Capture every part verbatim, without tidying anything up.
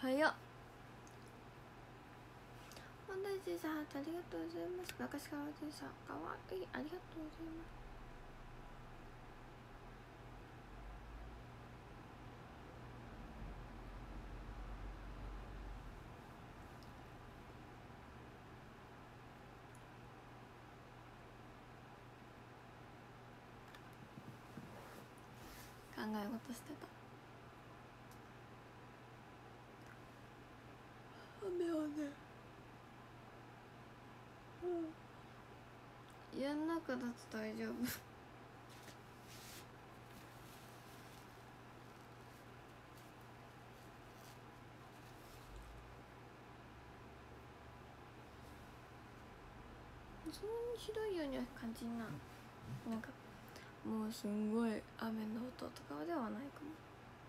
おはよう。本題でさ、ありがとうございます。昔からでさ、かわいい、ありがとうございます。考え事してた。雨はね、うん、家の中だと大丈夫。そんなにひどいようには感じんな。なんかもうすんごい雨の音とかではないかも。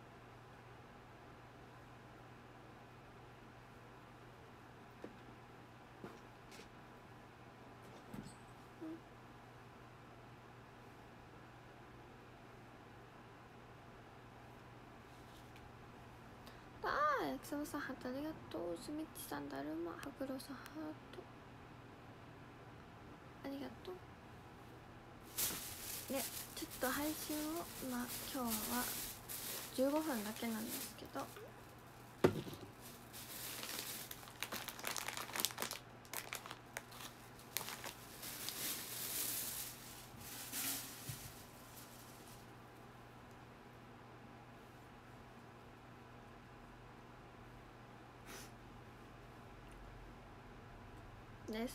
ああ、焼きそばさんハートありがとう。すみっちさんだるま、はぐろさんハートありがとう。で、ちょっと配信をまあ今日はじゅうごふんだけなんですけど、です。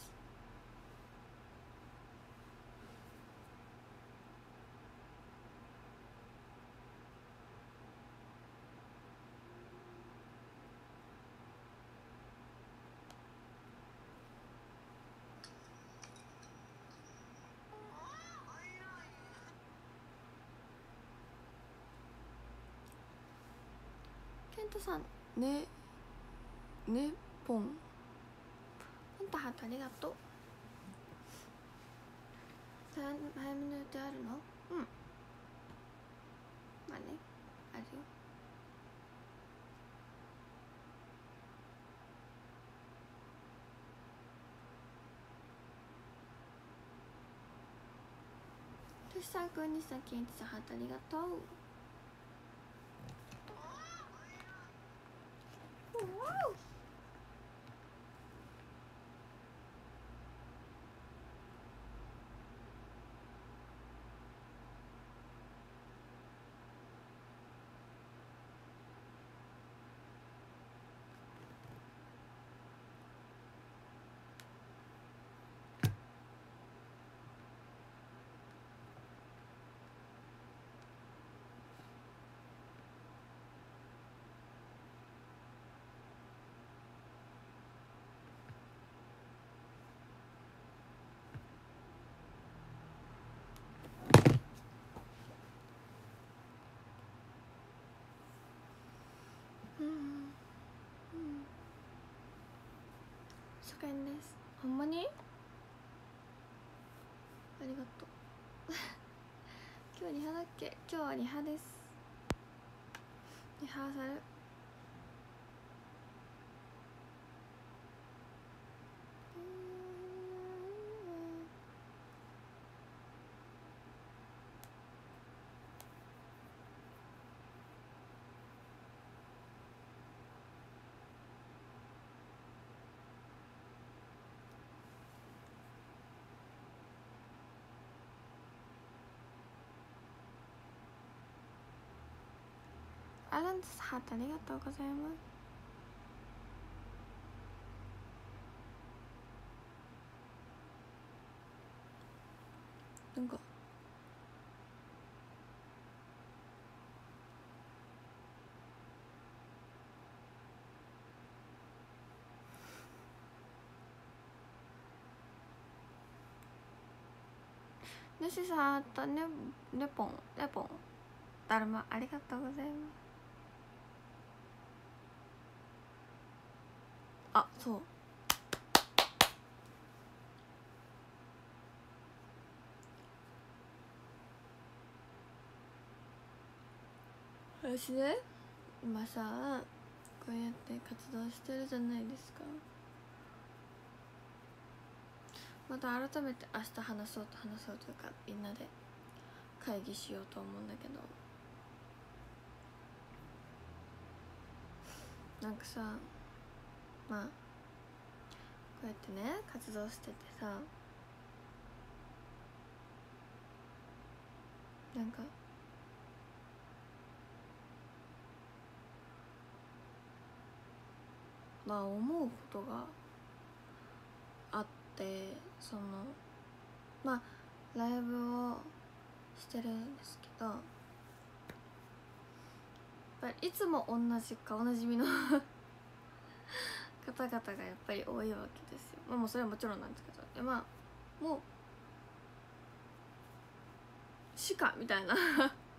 ケントさんねねぽんほんとハートありがとう。早めの予定あるの？うん、まあね、あるよ。としさんくんにさんけんいちさんハートありがとう。うん、うん、初見です。ほんまにありがとう。今日リハだっけ？今日はリハです。リハーサル。アランスハートありがとうございます。なんかヌシさんとねレポンレポンだるまありがとうございます。あ、そう私ね今さこうやって活動してるじゃないですか。また改めて明日話そうと話そうというかみんなで会議しようと思うんだけど、なんかさ、まあこうやってね活動しててさ、なんかまあ思うことがあって、そのまあライブをしてるんですけど、やっぱりいつも同じ顔なじみの方々がやっぱり多いわけですよ。まあもうそれはもちろんなんですけど、でまあもうしかみたいなと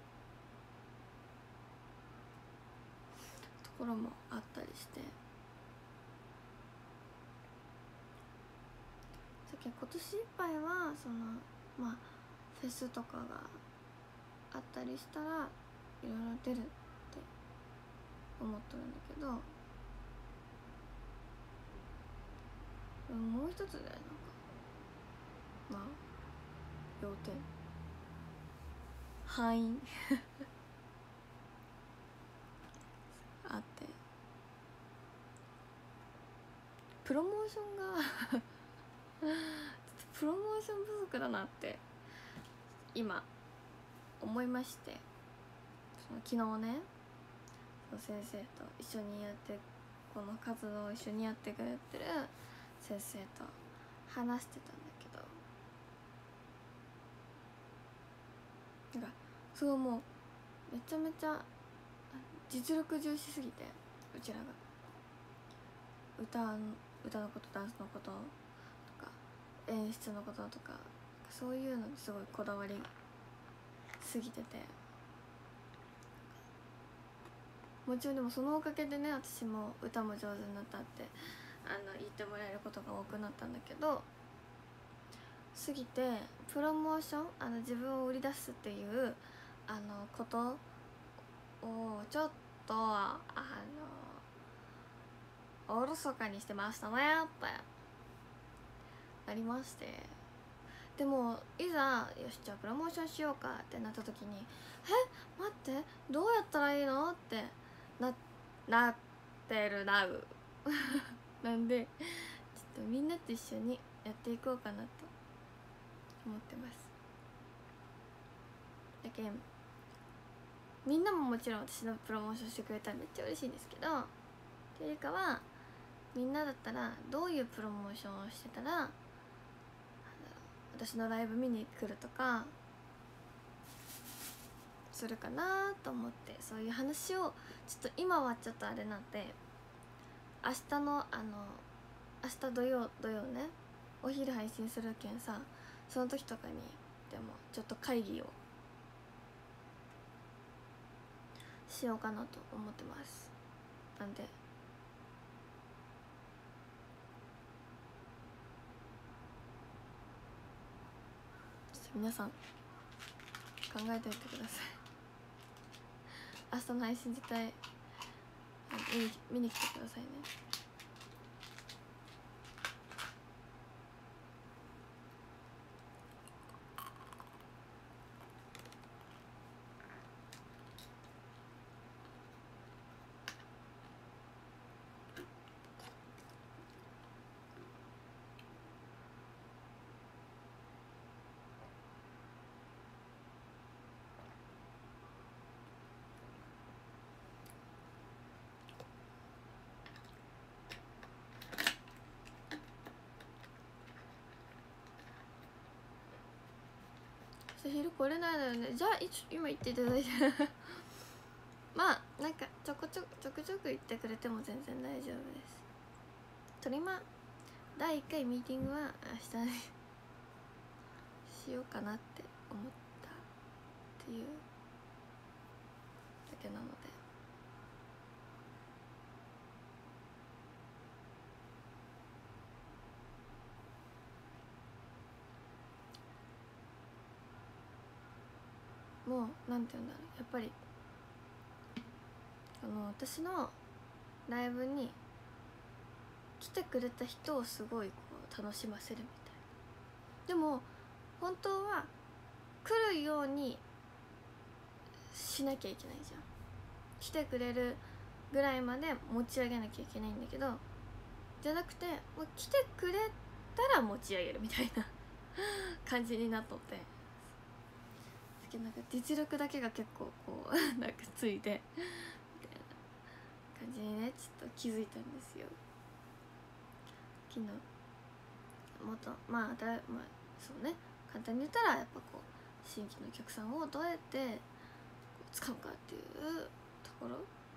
ころもあったりして、今年いっぱいはそのまあフェスとかがあったりしたらいろいろ出るって思っとるんだけど、もう一つでなんかまあ要点範囲あって、プロモーションがプロモーション不足だなって今思いまして、その昨日ね先生と一緒にやってこの活動を一緒にやってくれてる先生と話してたんだけど、なんかそうもうめちゃめちゃ実力重視すぎて、うちらが歌の歌のこと、ダンスのこととか演出のこととかそういうのにすごいこだわりすぎてて、もちろんでもそのおかげでね私も歌も上手になったってあの言ってもらえることが多くなったんだけど、過ぎてプロモーションあの自分を売り出すっていうあのことをちょっとあのおろそかにしてましたねってなりまして、でもいざよしじゃあプロモーションしようかってなった時にえ待ってどうやったらいいのってななってるなうなんでちょっとみんなと一緒にやっていこうかなと思ってます。だけんみんなももちろん私のプロモーションしてくれたらめっちゃ嬉しいんですけど、というかはみんなだったらどういうプロモーションをしてたら私のライブ見に来るとかするかなと思って、そういう話をちょっと今はちょっとあれなんで明日のあの明日土曜土曜ねお昼配信するけんさ、その時とかにでもちょっと会議をしようかなと思ってます。なんで皆さん考えておいてください明日の配信絶対見に見に来てくださいね。昼来れないのよね。じゃあ今言っていただいてまあなんかちょこちょちょくちょく言ってくれても全然大丈夫です。とりまだいいっかいミーティングは明日にしようかなって思ったっていうだけなので、もうなんていうんだろう、やっぱりあの私のライブに来てくれた人をすごいこう楽しませるみたいな。でも本当は来るようにしなきゃいけないじゃん。来てくれるぐらいまで持ち上げなきゃいけないんだけど、じゃなくてもう来てくれたら持ち上げるみたいな感じになっとって、なんか実力だけが結構こうなんかついてみたいな感じにね、ちょっと気づいたんですよ昨日。もっとまあだ、まあ、そうね、簡単に言ったらやっぱこう新規のお客さんをどうやって使うかっていうところ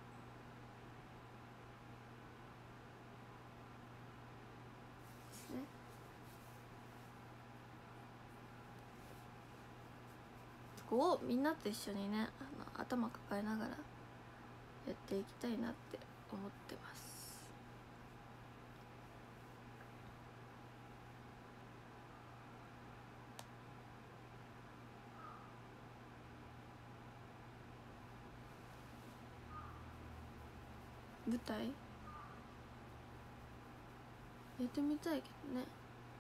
ですね。そこをみんなと一緒にね、あの頭抱えながらやっていきたいなって思ってます。舞台やってみたいけどね。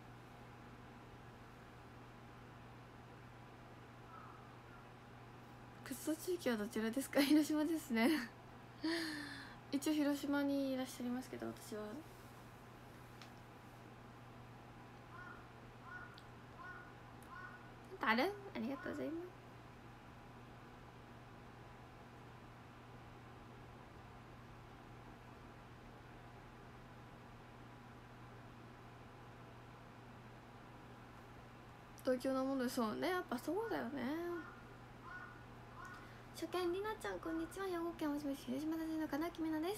活動地域はどちらですか？広島ですね一応広島にいらっしゃいますけど、私はある？ありがとうございます。東京のもの、そうね、やっぱそうだよね。初見りなちゃんこんにちは。兵庫県大島市広島大のかなきみなです。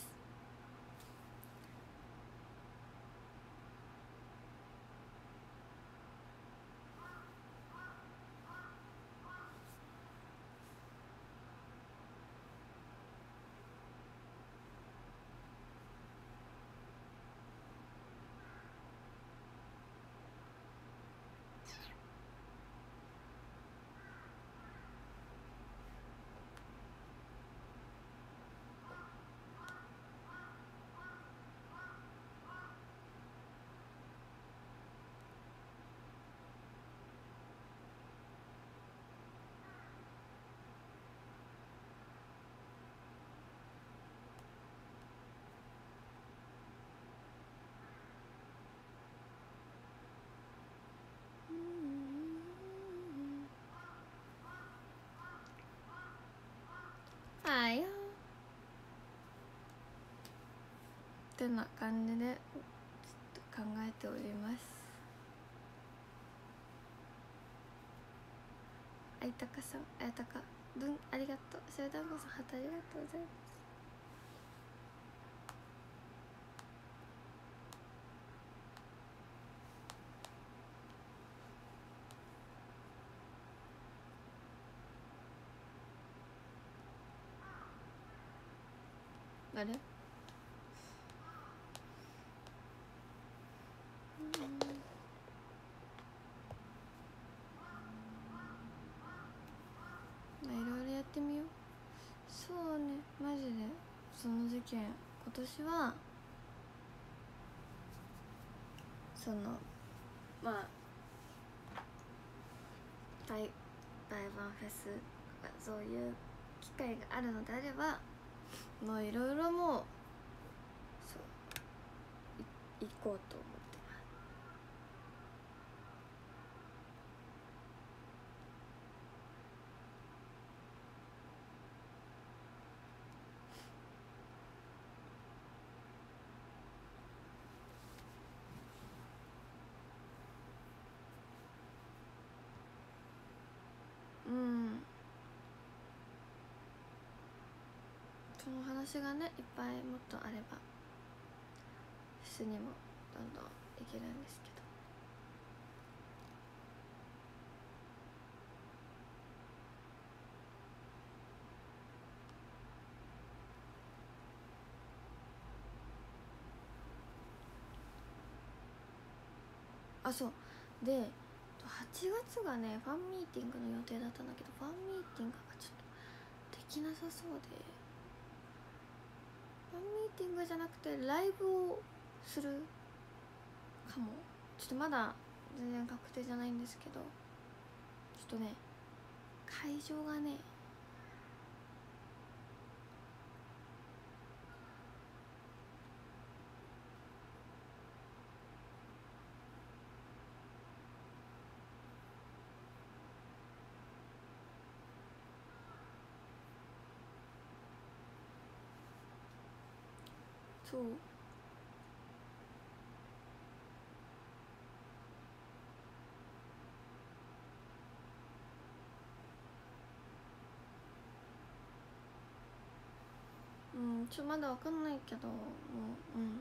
あいよってな感じでちょっと考えております。あいたかさん、あいたかぶんありがとう。しゅうだんごさんハートありがとうございます。あれ、まあいろいろやってみよう。そうね、マジでその事件、今年はそのまあ台台湾フェスとかそういう機会があるのであれば、もういろいろもうそうい行こうと思ってます。うん、その話がねいっぱいもっとあればフェスにもどんどん行けるんですけど。あ、そうではちがつがねファンミーティングの予定だったんだけど、ファンミーティングがちょっとできなさそうで、 ファンミーティングじゃなくてライブをするかも。ちょっとまだ全然確定じゃないんですけど、ちょっとね会場がねそううん、ちょっとまだわかんないけど、もううん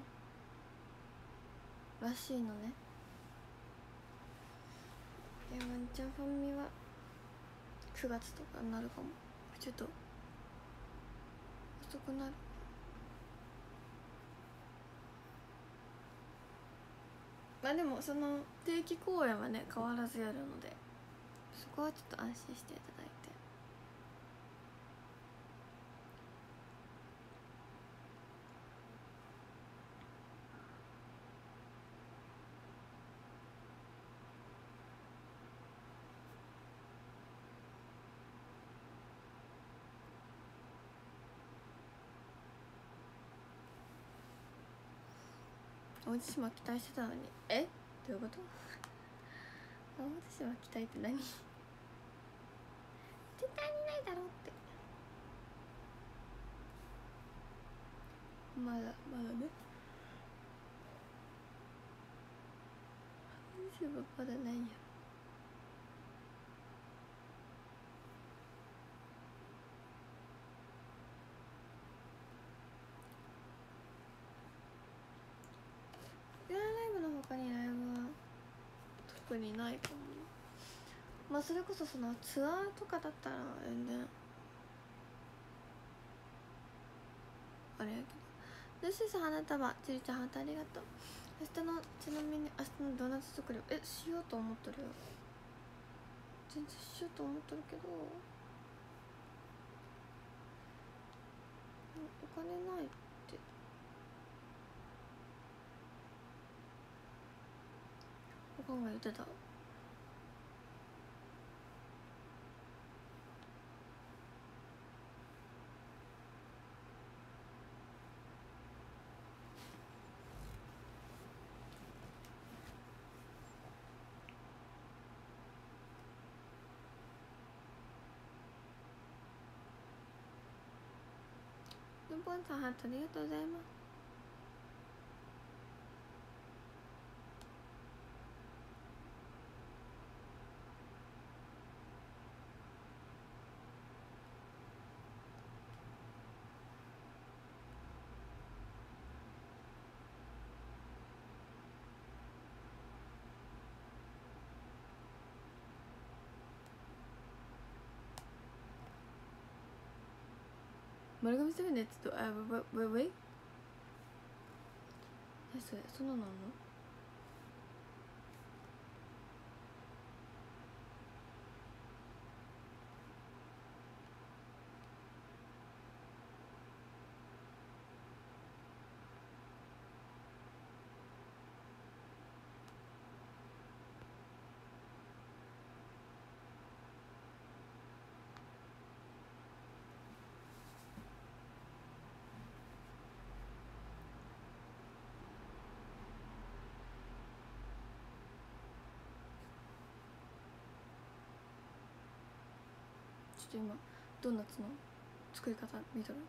らしいのね。でワンチャンファンミはくがつとかになるかも。ちょっと遅くなる。まあでもその定期公演はね変わらずやるので、そこはちょっと安心していただいて。淡路島期待してたのに、えどういうこと？淡路島期待って何？絶対にないだろうって。まだまだね、淡路島まだないや。レアライブの他にライブは特にないかも。まあそれこそそのツアーとかだったら全然あれやけど。よしさ花束ちりちゃんハートありがとう。明日のちなみに明日のドーナツ作りえしようと思ってるよ。全然しようと思ってるけどお金ないって。おかんが言ってた。ルンポンさんハートありがとうございます。丸亀セブンのやつとあウェウェウェイ何それ、そんなのあんの？ちょっと今ドーナツの作り方見とる。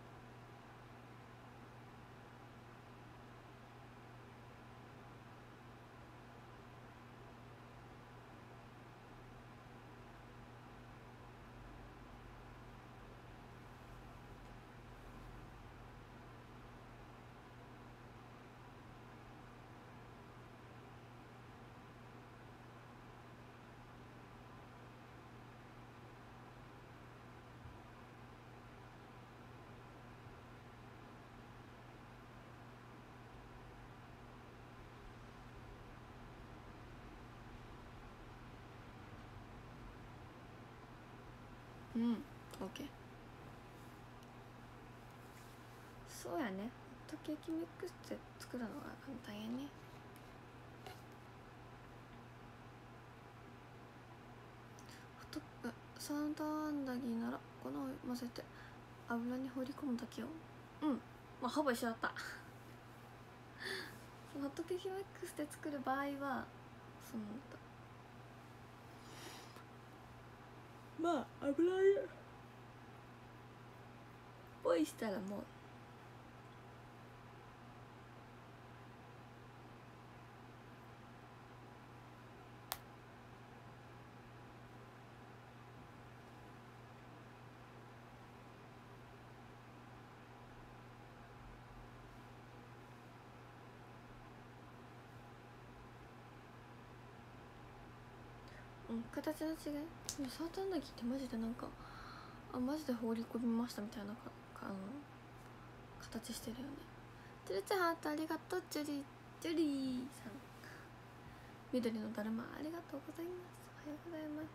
うん、オッケー。そうやね、 トケーキミックスって作るのが簡単やね。ホトサンダーアンダギーなら粉を混ぜて油に放り込むだけよ。うん、まあほぼ一緒だったホットケーキミックスで作る場合はそのまあ油でポイしたらもううん、形の違い。サーターアンダギーってマジでなんかあマジで放り込みましたみたいなかかあの形してるよね。チュルチャハートありがとう。ジュリージュリーさん、緑のだるまありがとうございます。おはようございます。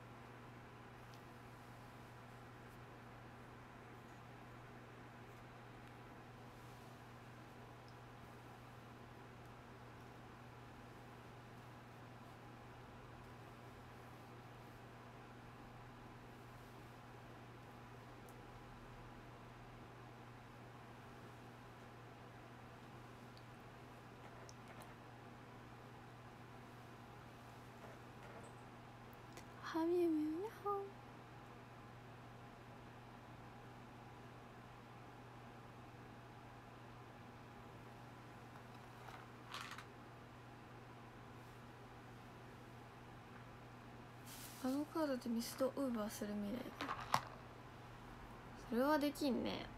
はみゆみゆやっほー。あのカードでミスドウーバーする未来がそれはできんね。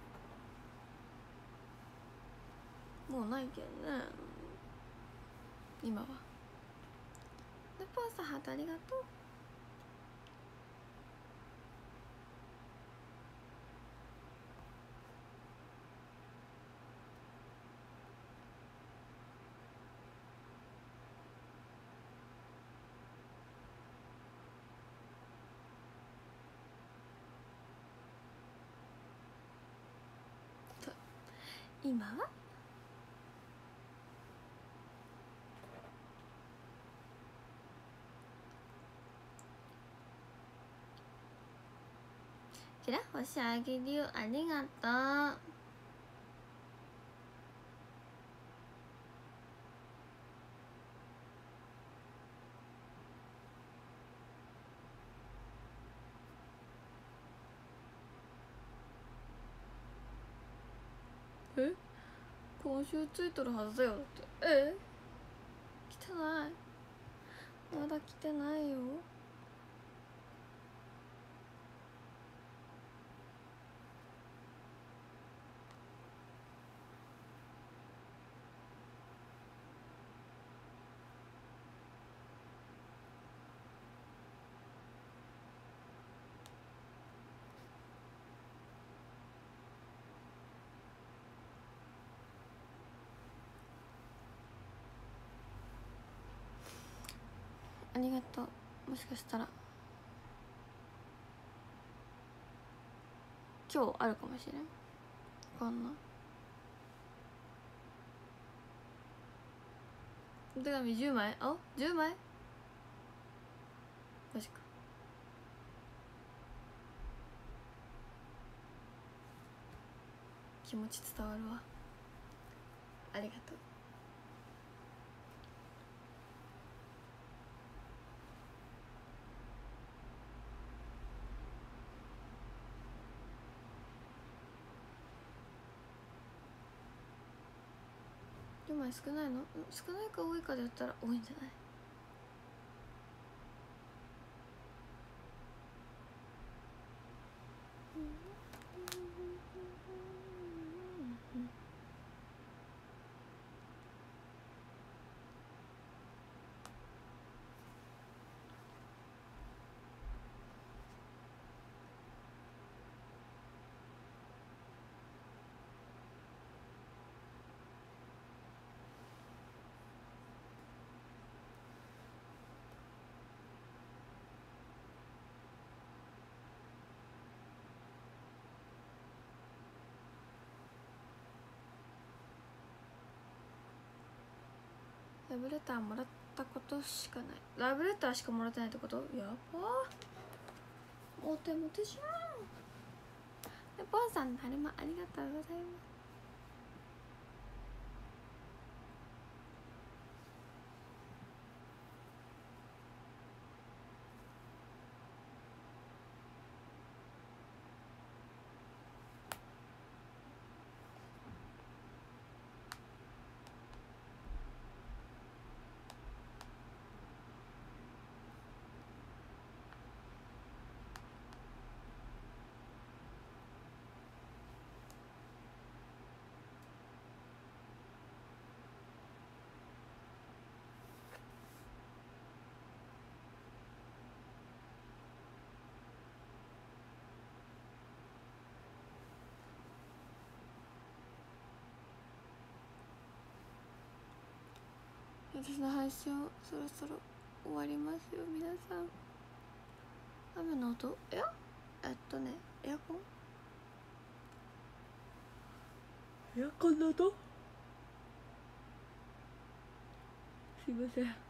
もうないけどね今は。ルポーさんハートありがとう。今はキラ星あげるよ。ありがとう。え今週ついとるはずだよ。だってえ来てないまだ来てないよ。ありがとう。もしかしたら今日あるかもしれん。こんなお手紙じゅうまい。あじゅうまいマジか。気持ち伝わるわ。ありがとう。じゅうまい少ないの？少ないか多いかで言ったら多いんじゃない？ ラブレターもらったことしかない。ラブレターしかもらってないってこと？やばー、モテモテじゃん。でポンさん、だるまありがとうございます。私の配信をそろそろ終わりますよ皆さん。雨の音、いやえっとねエアコンエアコンの音、すいません。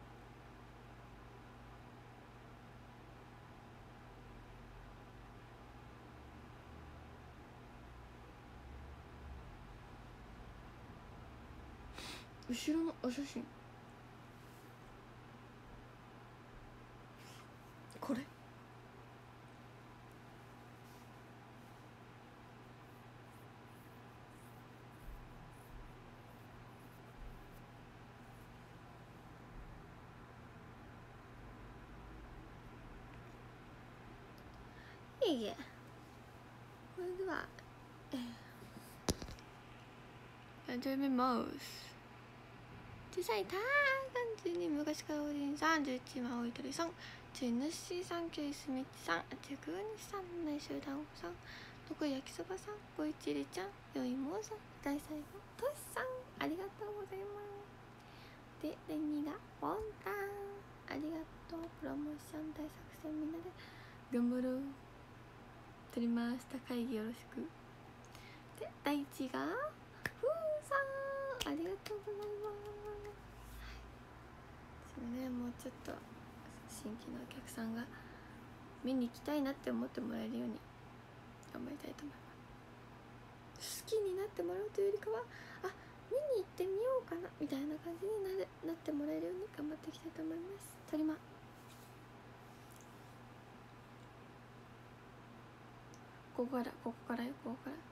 後ろのお写真これいいえ、これではやってみます。小さいターガンズに昔からおじいさん、じゅういちまおいとりさん、ちぬしさん、きゅうすみちさん、ちくにさん、内集団さん、とこ焼きそばさん、ごいちりちゃん、よいもうさん、大最後としさん、ありがとうございます。で、レミがボンタン、ありがとう。プロモーション大作戦みんなで頑張ろう。撮りました。会議よろしく。で、第一がふうさん、ありがとうございます。はい、ね、もうちょっと新規のお客さんが見に行きたいなって思ってもらえるように頑張りたいと思います。好きになってもらうというよりかは、あ、見に行ってみようかなみたいな感じになるなってもらえるように頑張っていきたいと思います。とりまここからここからよ、ここから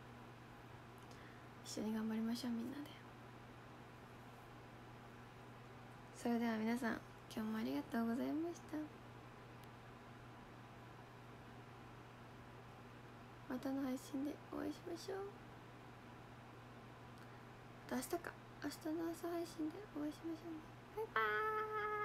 一緒に頑張りましょうみんなで。それでは皆さん、今日もありがとうございました。またの配信でお会いしましょう。明日か明日の朝配信でお会いしましょうね。バイバーイ。